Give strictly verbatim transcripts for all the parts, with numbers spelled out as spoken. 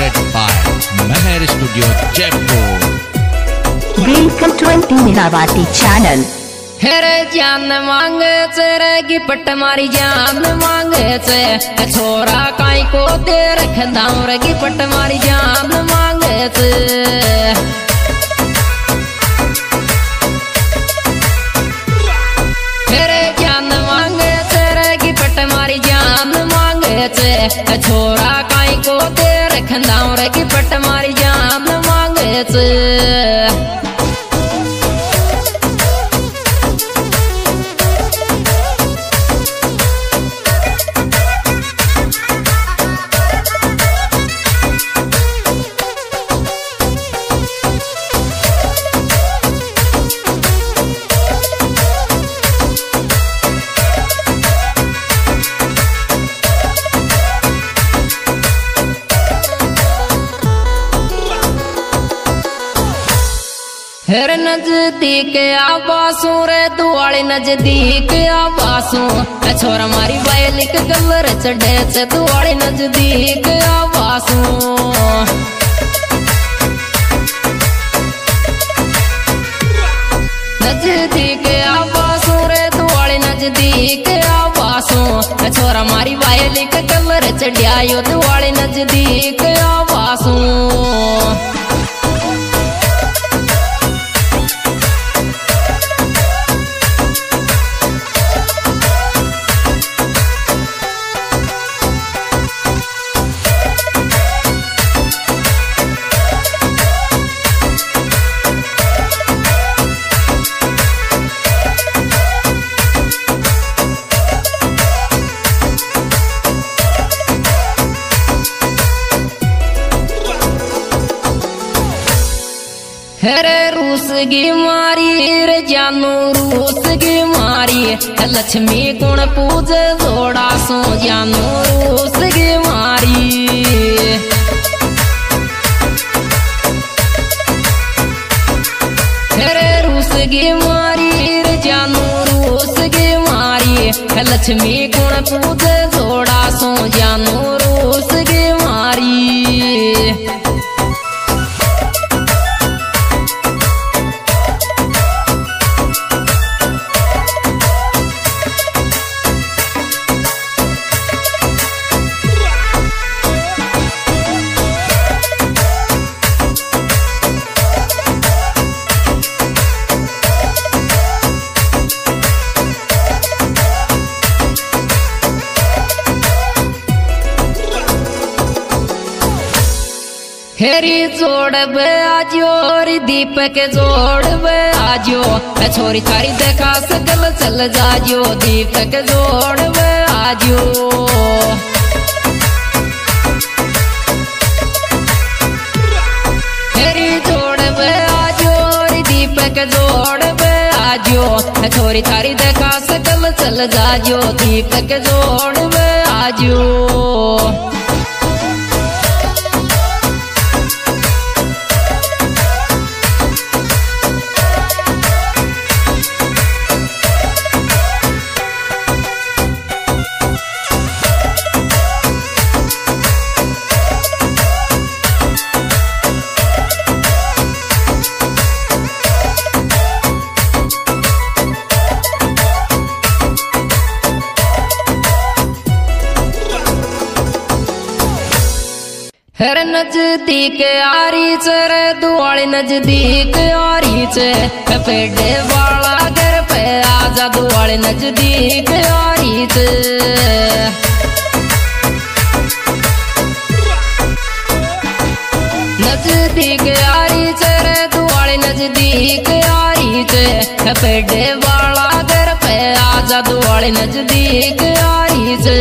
presented by Meher Studio Jaipur. Welcome to Meerawati channel. हेरे जान मांगे तेरे की पट मारी जान मांगे ते छोरा काई को दे रख दाऊं रे की पट मारी जान मांगे ते हेरे जान मांगे तेरे की पट मारी जान मांगे ते छोरा काई को दे रख दाऊं रे की पट मारी जान मांगे ते हेर नजदीक आवासू रे दुआली नजदीक आवासू छोरा मारी बायलिक गलर चढ़े से दुआली नजदीक आवासू नजदीक आवासू रे दुआली नजदीक आवासू छोरा मारी बायलिक गलर चढ़ियायो दुआली नजदीक आवासू हेरे रूस की मारी रे जानू रूस की मारी लक्ष्मी गुण पूजे जोड़ा सो जानू रूस की मारी हेरे रूस की मारी रे जानू रूस की मारी लक्ष्मी गुण पूजे जोड़ा सो जानू रूस की मारी हेरी जोड़ बे आजो री दीपक जोड़ बे आजो छोरी थारी देखा सकल चल जाजो दीपक जोड़ बे आजो हेरी जोड़ बे आजो री दीपक जोड़ बे आजो छोरी थारी देखा सकल चल जाजो दीपक जोड़ बे आजो हेर नजदीक आरी चरे दुआली नजदीक आरी चे पेड़े वाला घर पे आजा दुआली नजदीक आरी चे नजदीक आरी चरे दुआली नजदीक आरी चे पेड़े वाला घर पे आजा दुआली नजदीक आरी चे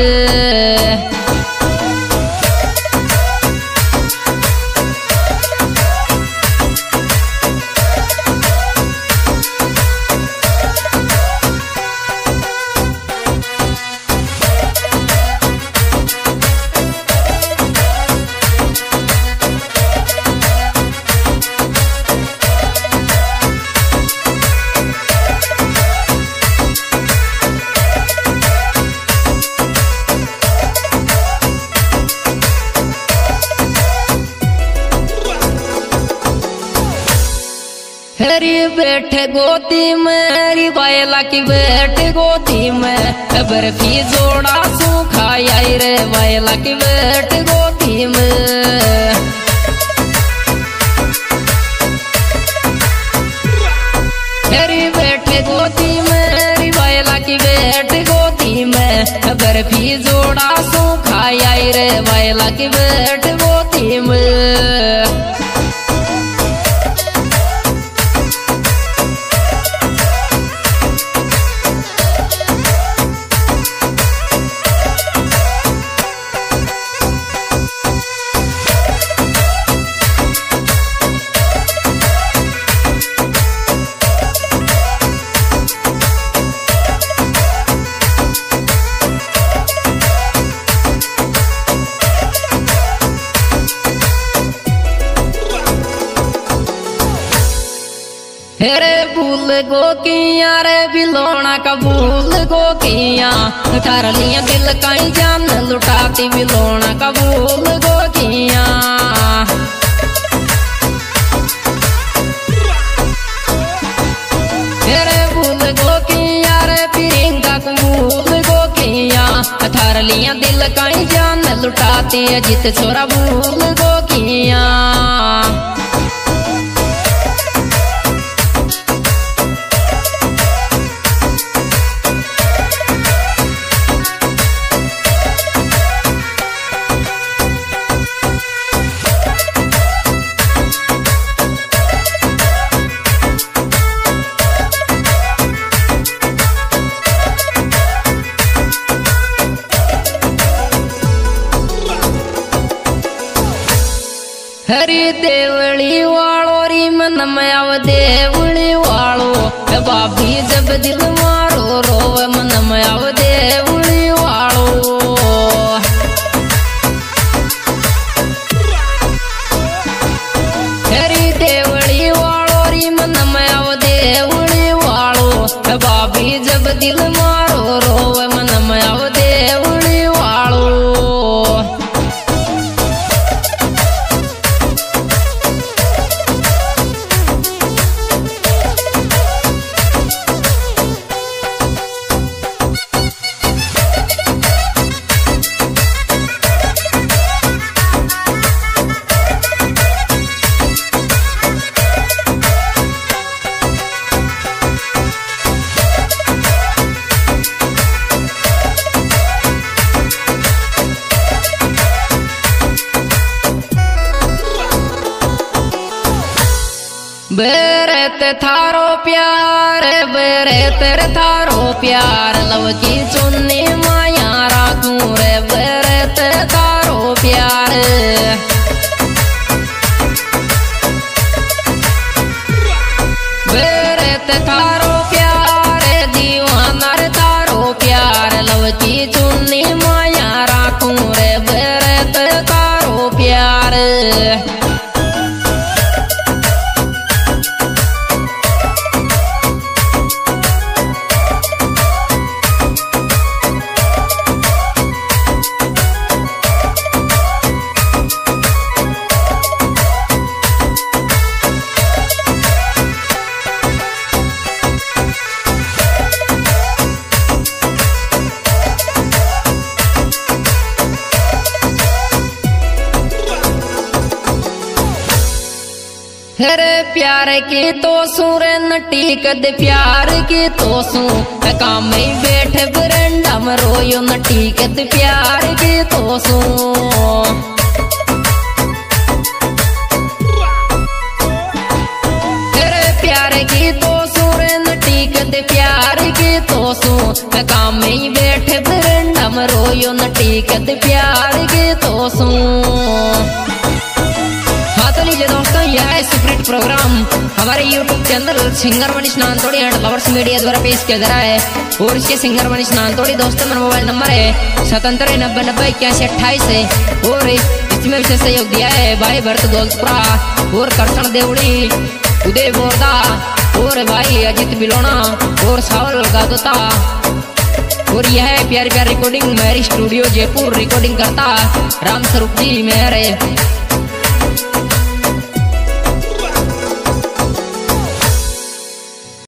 हेरी बैठे गोदी में री वायला की बैठे गोदी में बर्फी जोड़ा सूखा आई रे वायला की बैठे गोदी में। हेरी बैठे गोदी में री वायला की बैठे गोदी में बर्फी जोड़ा सूखा आई रे वायला की बैठे गोदी में। हेरे भूल गो किया रे बिलोना का भूल गो किया थार लिया दिल कहीं जान लुटाती बिलोना का भूल गो किया। हेरे भूल गो किया रे प्रियंका को भूल गो किया थार लिया दिल कहीं जान लुटाती जित छोरा भूल गो किया। हरी देवली वालो री मन में आव देवली वालो बाबी जब दिल मारो रोव मन में आव देवली वालो। हरी देवली वालो री मन में आव देवली वालो बाबी जब दिल मारो रोव मन में आव देवली वालो। बेरेत थारो प्यार बेरेत थारो प्यार लव की चुन्नी माया राखूं रे बेरेत थारो प्यार। बेरेत थारो प्यार दीवाना रे थारो प्यार लव की चुन्नी माया राखूं रे बेरेत थारो प्यार। हेरे प्यार की तो सूरे नटी कद प्यार की तो सू काम में बैठे बरंडा में रोयो नटी कद प्यार की तो सू। हेरे प्यार की तो सूरे नटी कद प्यार की तो सू काम में बैठे बरंडा में रोयो नटी कद प्यार की तो सू। लीजिए दोस्तों यह है सुपरहिट प्रोग्राम हमारे YouTube channel singer Manish Nantodi and lovers media द्वारा पेश किया जा रहा है और इसके सिंगर मनीष नानतोड़ी दोस्तों मेरा मोबाइल नंबर है सतहत्तर नब्बे नब्बे इक्यासी अट्ठाईस है और इसमें विशेष सहयोग दिया है भाई भरत दौलतपुरा और करसन देवड़ी उदय बोरदा और भाई अजित बिलोना और सावल गादोता। और यह है प्यारी प्यारी रिकॉर्डिंग मेरी स्टूडियो जयपुर रिकॉर्डिंग करता राम स्वरूप जी मेहर है।